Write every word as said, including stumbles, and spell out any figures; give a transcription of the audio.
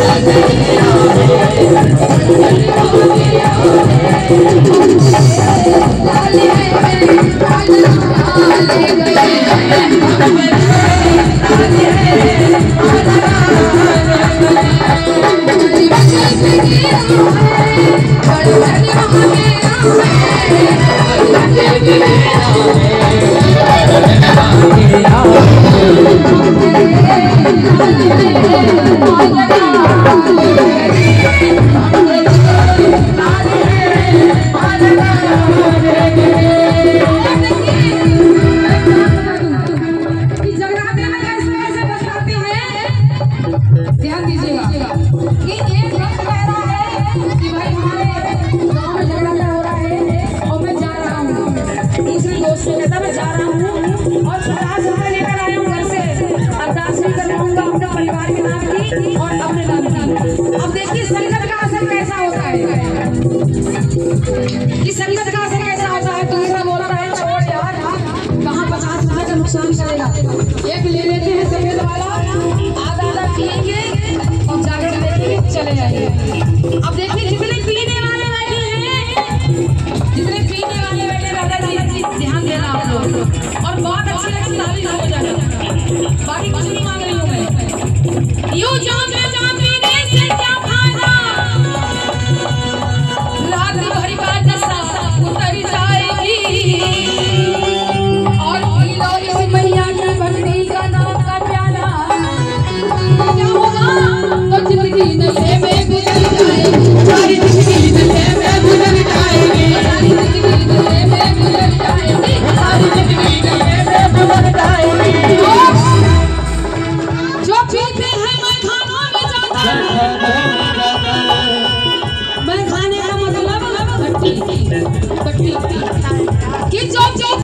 और अपने नाम की। अब देखिए संगत का असर कैसा होता है कि संगत का असर कैसा होता है। दूसरा बोल रहा है छोड़ यार, कहाँ पचास रुपए का नुकसान करेगा, एक ले लेते हैं सफेद वाला, आधा आधा पिएंगे और जाकर देखेंगे चले जाएंगे। अब देखिए जितने पीने वाले बैठे हैं, जितने पीने वाले बैठे दादाजी ध्यान देना आप लोग, और बहुत अच्छी अच्छी तारीफ हो जाएगा। बाकी कुछ नहीं मांग रही हूँ मैं, यूं जान में जान पीने से क्या फायदा, रात भर का नशा उतर जाएगी और पी लो इस मैया की भक्ति का नाम का प्याला, क्या होगा तो जिंदगी नशे में गुजर जाएगी, सारी जिंदगी नशे में गुजर जाएगी, सारी जिंदगी नशे में गुजर जाएगी, सारी जिंदगी नशे में गुजर जाएगी। जो पीते हैं मैं खानों में जाता हूँ।